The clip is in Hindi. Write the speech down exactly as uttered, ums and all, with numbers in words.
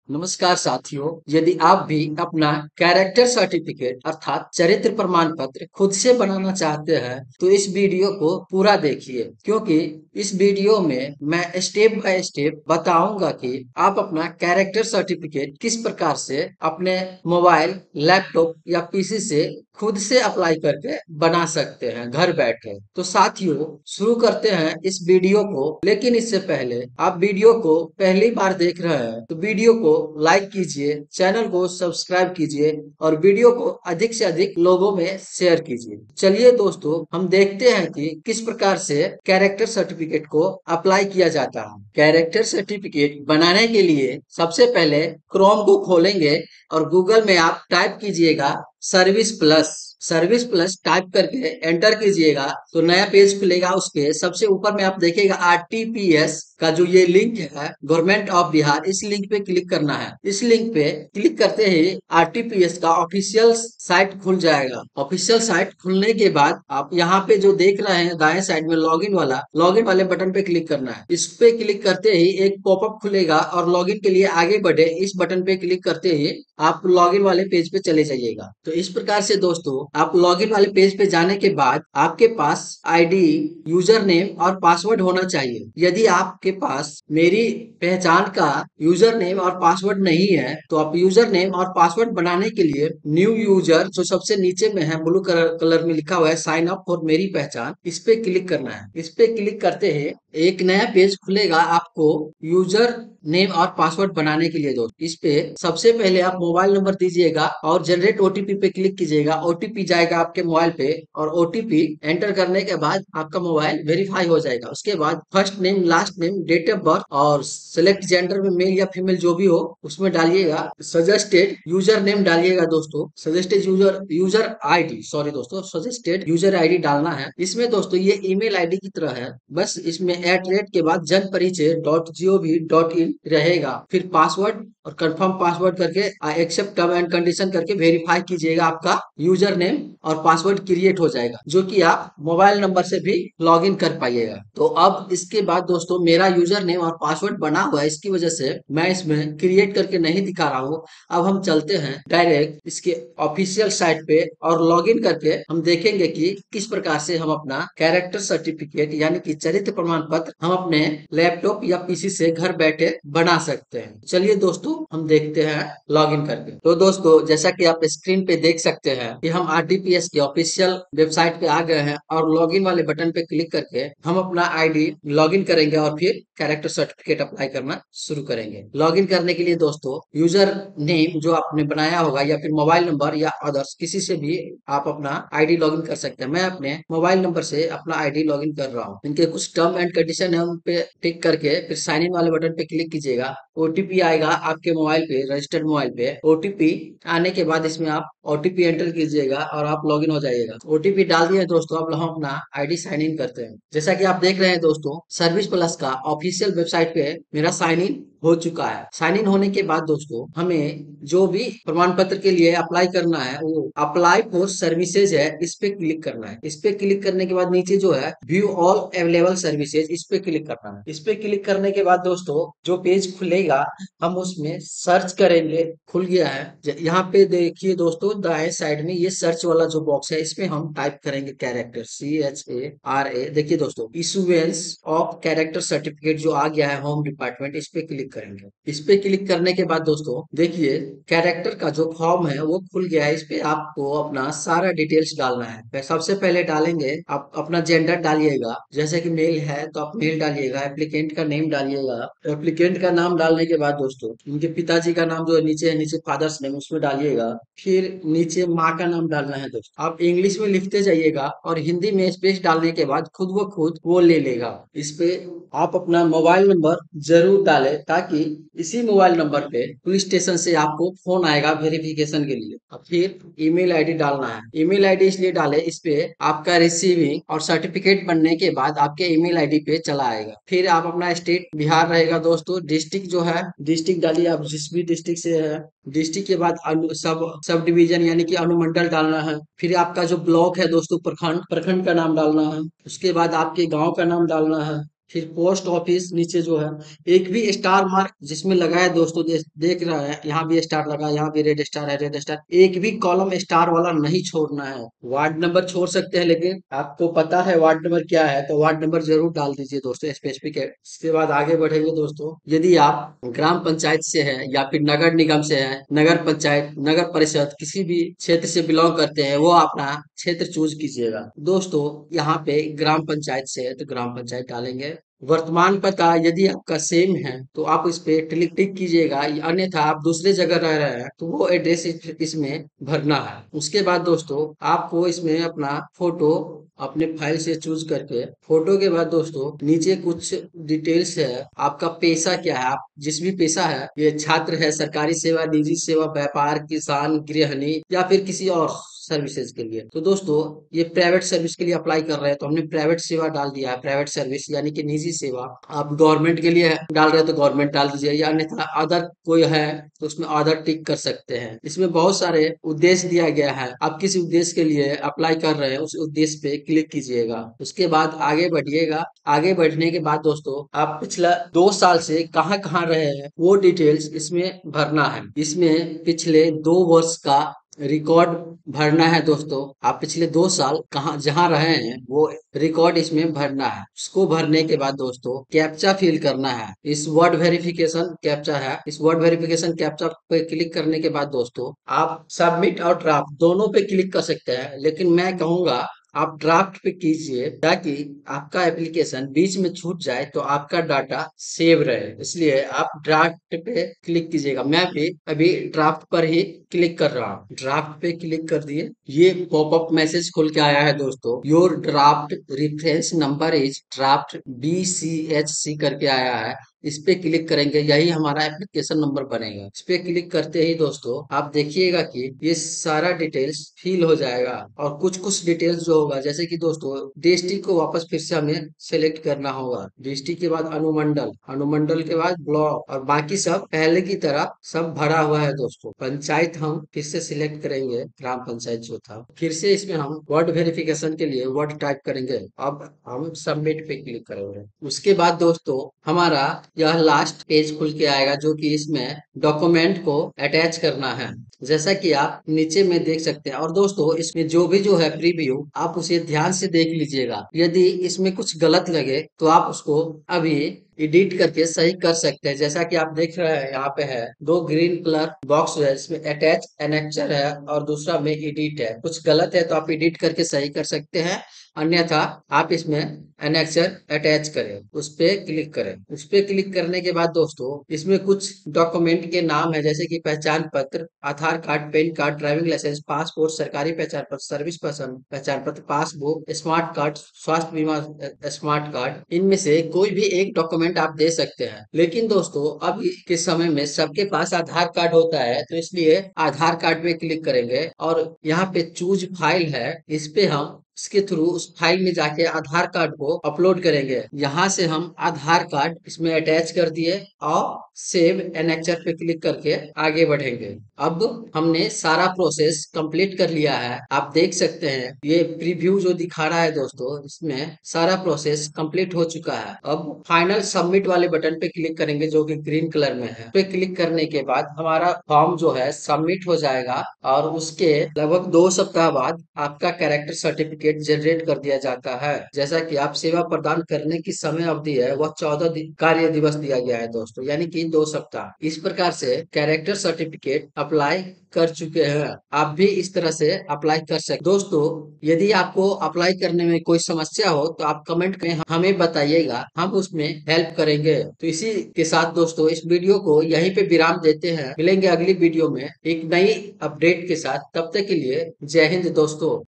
नमस्कार साथियों, यदि आप भी अपना कैरेक्टर सर्टिफिकेट अर्थात चरित्र प्रमाण पत्र खुद से बनाना चाहते हैं तो इस वीडियो को पूरा देखिए, क्योंकि इस वीडियो में मैं स्टेप बाय स्टेप बताऊंगा कि आप अपना कैरेक्टर सर्टिफिकेट किस प्रकार से अपने मोबाइल, लैपटॉप या पीसी से खुद से अप्लाई करके बना सकते हैं घर बैठे। तो साथियों, शुरू करते हैं इस वीडियो को। लेकिन इससे पहले आप वीडियो को पहली बार देख रहे हैं तो वीडियो को लाइक कीजिए, चैनल को सब्सक्राइब कीजिए और वीडियो को अधिक से अधिक लोगों में शेयर कीजिए। चलिए दोस्तों, हम देखते हैं कि किस प्रकार से कैरेक्टर सर्टिफिकेट को अप्लाई किया जाता है। कैरेक्टर सर्टिफिकेट बनाने के लिए सबसे पहले क्रोम को खोलेंगे और गूगल में आप टाइप कीजिएगा service plus. Service plus type करके एंटर कीजिएगा तो नया पेज खुलेगा। उसके सबसे ऊपर में आप देखिएगा आरटीपीएस का जो ये लिंक है, गवर्नमेंट ऑफ बिहार, इस लिंक पे क्लिक करना है। इस लिंक पे क्लिक करते ही आरटीपीएस का ऑफिशियल साइट खुल जाएगा। ऑफिशियल साइट खुलने के बाद आप यहाँ पे जो देख रहे हैं दाएं साइड में लॉगिन वाला, लॉगिन वाले बटन पे क्लिक करना है। इस पे क्लिक करते ही एक पॉपअप खुलेगा और लॉगिन के लिए आगे बढ़े इस बटन पे क्लिक करते ही आप लॉगिन वाले पेज पे चले जाइएगा। तो इस प्रकार से दोस्तों, आप लॉगिन वाले पेज पे जाने के बाद आपके पास आईडी, यूजर नेम और पासवर्ड होना चाहिए। यदि आपके पास मेरी पहचान का यूजर नेम और पासवर्ड नहीं है तो आप यूजर नेम और पासवर्ड बनाने के लिए न्यू यूजर जो सबसे नीचे में है, ब्लू कलर कलर में लिखा हुआ है साइन अप फॉर मेरी पहचान, इस पे क्लिक करना है। इस पे क्लिक करते ही एक नया पेज खुलेगा आपको यूजर नेम और पासवर्ड बनाने के लिए। दोस्त, इस पे सबसे पहले आप मोबाइल नंबर दीजिएगा और जनरेट ओटीपी पे क्लिक कीजिएगा। ओटीपी जाएगा आपके मोबाइल पे और ओटीपी एंटर करने के बाद आपका मोबाइल वेरीफाई हो जाएगा। उसके बाद first name, last name, date of birth और सिलेक्ट जेंडर में मेल या फीमेल जो भी हो उसमें डालिएगा। सजेस्टेड यूजर नेम डालिएगा दोस्तों। Suggested user user ID sorry दोस्तों सजेस्टेड यूजर आईडी डालना है। इसमें दोस्तों ये ईमेल आईडी की तरह है, बस इसमें एट रेट के बाद Jan Parichay dot G O V dot in रहेगा। फिर पासवर्ड और कंफर्म पासवर्ड करके एक्सेप्ट टर्म एंड कंडीशन करके वेरीफाई कीजिएगा। आपका यूजर नेम और पासवर्ड क्रिएट हो जाएगा जो कि आप मोबाइल नंबर से भी लॉग इन कर पाइएगा। तो अब इसके बाद दोस्तों मेरा यूजर नेम और पासवर्ड बना हुआ है, इसकी वजह से मैं इसमें क्रिएट करके नहीं दिखा रहा हूँ। अब हम चलते हैं डायरेक्ट इसके ऑफिशियल साइट पे और लॉग इन करके हम देखेंगे कि किस प्रकार से हम अपना कैरेक्टर सर्टिफिकेट यानी कि चरित्र प्रमाण पत्र हम अपने लैपटॉप या पीसी से घर बैठे बना सकते हैं। चलिए दोस्तों, हम देखते हैं लॉग इन करके। तो दोस्तों, जैसा कि आप स्क्रीन पे देख सकते हैं कि हम आरटीपीएस की ऑफिशियल वेबसाइट पे आ गए हैं और लॉगिन वाले बटन पे क्लिक करके हम अपना आईडी लॉगिन करेंगे और फिर कैरेक्टर सर्टिफिकेट अप्लाई करना शुरू करेंगे। लॉगिन करने के लिए दोस्तों यूजर नेम जो आपने बनाया होगा या फिर मोबाइल नंबर या अदर्स किसी से भी आप अपना आईडी लॉगिन कर सकते हैं। मैं अपने मोबाइल नंबर से अपना आईडी लॉगिन कर रहा हूँ। इनके कुछ टर्म एंड कंडीशन है, उन पे टिक करके फिर साइन इन वाले बटन पे क्लिक कीजिएगा। ओटीपी आएगा आपके मोबाइल पे, रजिस्टर्ड मोबाइल पे। ओटीपी आने के बाद इसमें आप ओटीपी एंटर कीजिएगा और आप लॉगिन हो जाइएगा। ओटीपी डाल दिए दोस्तों, अब हम अपना आईडी साइन इन करते हैं। जैसा कि आप देख रहे हैं दोस्तों, सर्विस प्लस का ऑफिशियल वेबसाइट पे मेरा साइन इन हो चुका है। साइन इन होने के बाद दोस्तों हमें जो भी प्रमाण पत्र के लिए अप्लाई करना है वो अप्लाई फॉर सर्विसेज है, इस पे क्लिक करना है। इस पे क्लिक करने के बाद नीचे जो है व्यू ऑल अवेलेबल सर्विसेज, इस पे क्लिक करना है। इस पे क्लिक करने के बाद दोस्तों जो पेज खुलेगा हम उसमें सर्च करेंगे। खुल गया है। ज- यहाँ पे देखिए दोस्तों दाएं साइड में ये सर्च वाला जो बॉक्स है इसमें हम टाइप करेंगे character, C H A R A. देखिए दोस्तों, इशुएंस ऑफ कैरेक्टर सर्टिफिकेट जो आ गया है होम डिपार्टमेंट, इस पे क्लिक करेंगे। इस पे क्लिक करने के बाद दोस्तों देखिए कैरेक्टर का जो फॉर्म है वो खुल गया है। इस पे आपको अपना सारा डिटेल्स डालना है। फिर सबसे पहले डालेंगे आप अपना जेंडर डालिएगा, जैसे कि मेल है तो आप मेल डालिएगा। एप्लीकेंट का नेम डालिएगा। एप्लीकेंट का नाम डालने के बाद दोस्तों उनके पिताजी का नाम जो है नीचे है, नीचे फादर्स नेम, उसमें डालिएगा। फिर नीचे माँ का नाम डालना है दोस्तों। आप इंग्लिश में लिखते जाइएगा और हिंदी में स्पेस डालने के बाद खुद व खुद वो ले लेगा। इस पे आप अपना मोबाइल नंबर जरूर डालें ताकि इसी मोबाइल नंबर पे पुलिस स्टेशन से आपको फोन आएगा वेरिफिकेशन के लिए। और फिर ईमेल आईडी डालना है। ईमेल आईडी इसलिए डाले, इस पे आपका रिसीविंग और सर्टिफिकेट बनने के बाद आपके ईमेल आईडी पे चला आएगा। फिर आप अपना स्टेट बिहार रहेगा दोस्तों। डिस्ट्रिक्ट जो है डिस्ट्रिक्ट डालिए, आप जिस भी डिस्ट्रिक्ट से है। डिस्ट्रिक्ट के बाद अनु, सब सब डिवीजन यानी कि अनुमंडल डालना है। फिर आपका जो ब्लॉक है दोस्तों, प्रखंड, प्रखंड का नाम डालना है। उसके बाद आपके गांव का नाम डालना है। फिर पोस्ट ऑफिस नीचे जो है एक भी स्टार मार्क जिसमें लगा है दोस्तों, दे, देख रहा है यहाँ भी स्टार लगा है, यहाँ भी रेड स्टार है, रेड स्टार, एक भी कॉलम स्टार वाला नहीं छोड़ना है। वार्ड नंबर छोड़ सकते हैं, लेकिन आपको पता है वार्ड नंबर क्या है तो वार्ड नंबर जरूर डाल दीजिए दोस्तों, स्पेसिफिक है। इसके बाद आगे बढ़ेंगे दोस्तों, यदि आप ग्राम पंचायत से है या फिर नगर निगम से है, नगर पंचायत, नगर परिषद, किसी भी क्षेत्र से बिलोंग करते हैं, वो अपना क्षेत्र चूज कीजिएगा। दोस्तों यहाँ पे ग्राम पंचायत से है तो ग्राम पंचायत डालेंगे। वर्तमान पता यदि आपका सेम है तो आप इस पे क्लिक टिक कीजिएगा, अन्यथा आप दूसरे जगह रह रहे हैं तो वो एड्रेस इस- इसमें भरना है। उसके बाद दोस्तों आपको इसमें अपना फोटो अपने फाइल से चूज करके, फोटो के बाद दोस्तों नीचे कुछ डिटेल्स है, आपका पेशा क्या है, आप जिस भी पेशा है, ये छात्र है, सरकारी सेवा, निजी सेवा, व्यापार, किसान, गृहिणी या फिर किसी और सर्विसेज के लिए। तो दोस्तों ये प्राइवेट सर्विस के लिए अप्लाई कर रहे हैं तो हमने प्राइवेट सेवा डाल दिया है, प्राइवेट सर्विस यानी कि निजी सेवा। आप गवर्नमेंट के लिए डाल रहे हैं तो गवर्नमेंट डाल दीजिए, या अन्यथा अदर कोई है तो उसमें अदर टिक कर सकते हैं। इसमें बहुत सारे उद्देश्य दिया गया है, आप किस उद्देश्य के लिए अप्लाई कर रहे हैं उस उद्देश्य पे क्लिक कीजिएगा। उसके बाद आगे बढ़िएगा। आगे बढ़ने के बाद दोस्तों आप पिछला दो साल से कहाँ कहाँ रहे हैं वो डिटेल्स इसमें भरना है। इसमें पिछले दो वर्ष का रिकॉर्ड भरना है दोस्तों। आप पिछले दो साल कहाँ जहाँ रहे हैं वो रिकॉर्ड इसमें भरना है। उसको भरने के बाद दोस्तों कैप्चा फिल करना है। इस वर्ड वेरिफिकेशन कैप्चा है, इस वर्ड वेरिफिकेशन कैप्चा पे क्लिक करने के बाद दोस्तों आप सबमिट और ड्राफ्ट दोनों पे क्लिक कर सकते हैं, लेकिन मैं कहूंगा आप ड्राफ्ट पे कीजिए ताकि आपका एप्लीकेशन बीच में छूट जाए तो आपका डाटा सेव रहे, इसलिए आप ड्राफ्ट पे क्लिक कीजिएगा। मैं भी अभी ड्राफ्ट पर ही क्लिक कर रहा हूँ। ड्राफ्ट पे क्लिक कर दिए, ये पॉपअप मैसेज खुल के आया है दोस्तों, your draft reference number is draft B C H C करके आया है। इस पे क्लिक करेंगे, यही हमारा एप्लीकेशन नंबर बनेगा। इस पे क्लिक करते ही दोस्तों आप देखिएगा कि ये सारा डिटेल्स फिल हो जाएगा, और कुछ कुछ डिटेल्स जो होगा जैसे कि दोस्तों डिस्ट्रिक्ट को वापस फिर से हमें सेलेक्ट करना होगा। डिस्ट्रिक्ट के बाद अनुमंडल, अनुमंडल के बाद ब्लॉक, और बाकी सब पहले की तरह सब भरा हुआ है दोस्तों। पंचायत हम फिर से सिलेक्ट करेंगे, ग्राम पंचायत जो था, फिर से इसमें हम वर्ड वेरिफिकेशन के लिए वर्ड टाइप करेंगे। अब हम सबमिट पे क्लिक करेंगे। उसके बाद दोस्तों हमारा यह लास्ट पेज खुल के आएगा जो कि इसमें डॉक्यूमेंट को अटैच करना है, जैसा कि आप नीचे में देख सकते हैं। और दोस्तों इसमें जो भी जो है प्रीव्यू आप उसे ध्यान से देख लीजिएगा, यदि इसमें कुछ गलत लगे तो आप उसको अभी एडिट करके सही कर सकते हैं। जैसा कि आप देख रहे हैं यहाँ पे है दो ग्रीन कलर बॉक्स है, इसमें अटैच एनेक्चर है और दूसरा में एडिट है। कुछ गलत है तो आप एडिट करके सही कर सकते हैं, अन्यथा आप इसमें एनेक्चर अटैच करें, उस पे क्लिक करें। उस पे क्लिक करने के बाद दोस्तों इसमें कुछ डॉक्यूमेंट के नाम है जैसे कि पहचान पत्र, Aadhaar card, PAN card, driving licence, passport, सरकारी पहचान पत्र, सर्विस पसंद पहचान पत्र, पासबुक, स्मार्ट कार्ड, स्वास्थ्य बीमा अ, स्मार्ट कार्ड, इनमें से कोई भी एक डॉक्यूमेंट आप दे सकते हैं। लेकिन दोस्तों अभी के समय में सबके पास आधार कार्ड होता है तो इसलिए आधार कार्ड पे क्लिक करेंगे, और यहाँ पे चूज फाइल है, इस पे हम इसके थ्रू उस फाइल में जाके आधार कार्ड को अपलोड करेंगे। यहाँ से हम आधार कार्ड इसमें अटैच कर दिए और सेव एनेक्चर पे क्लिक करके आगे बढ़ेंगे। अब हमने सारा प्रोसेस कंप्लीट कर लिया है। आप देख सकते हैं ये प्रीव्यू जो दिखा रहा है दोस्तों, इसमें सारा प्रोसेस कंप्लीट हो चुका है। अब फाइनल सबमिट वाले बटन पे क्लिक करेंगे जो कि ग्रीन कलर में है। पे क्लिक करने के बाद हमारा फॉर्म जो है सबमिट हो जाएगा, और उसके लगभग दो सप्ताह बाद आपका कैरेक्टर सर्टिफिकेट जनरेट कर दिया जाता है। जैसा कि आप सेवा प्रदान करने की समय अवधि है वह चौदह दि- कार्य दिवस दिया गया है दोस्तों, यानी कि दो सप्ताह। इस प्रकार से कैरेक्टर सर्टिफिकेट अप्लाई कर चुके हैं। आप भी इस तरह से अप्लाई कर सकते दोस्तों। यदि आपको अप्लाई करने में कोई समस्या हो तो आप कमेंट करें, हमें बताइएगा, हम उसमें हेल्प करेंगे। तो इसी के साथ दोस्तों इस वीडियो को यहीं पे विराम देते हैं। मिलेंगे अगली वीडियो में एक नई अपडेट के साथ, तब तक के लिए जय हिंद दोस्तों।